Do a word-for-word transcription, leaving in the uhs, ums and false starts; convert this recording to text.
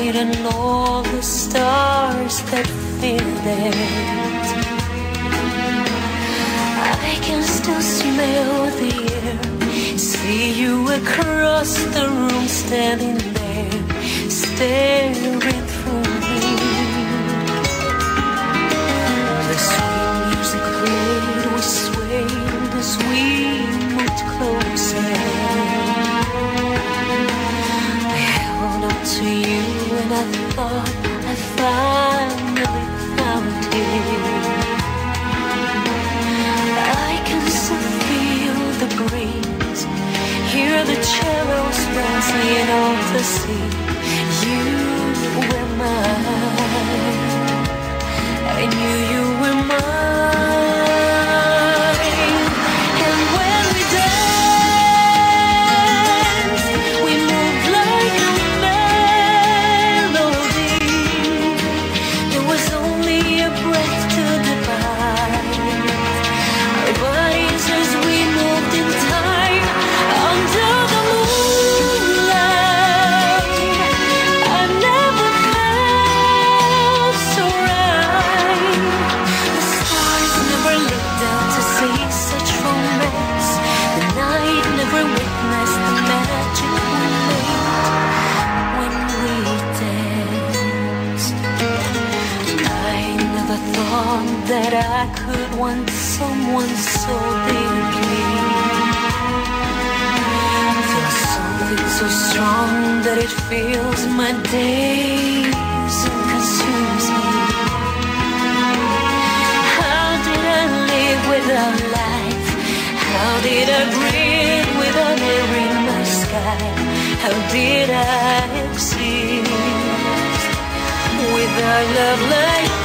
night and all the stars that filled it. I can still smell the air, see you across the room standing there, staring through me. The sweet music played, we swayed as we moved closer. I held on to you and I thought I finally found it. I can still feel the breeze, hear the cellos dancing off the sea. You were mine, I knew you were mine. And when we danced, we moved like a melody. There was only a breath to divide our bodies as we moved in time under the moonlight. I never felt so right. The stars never looked down to see such romance. The night never witnessed the magic we made when we danced. I never thought that I could want someone so deeply, feel something so strong that it fills my days and consumes me. How did I live without life? How did I breathe without air in my sky? How did I exist without love like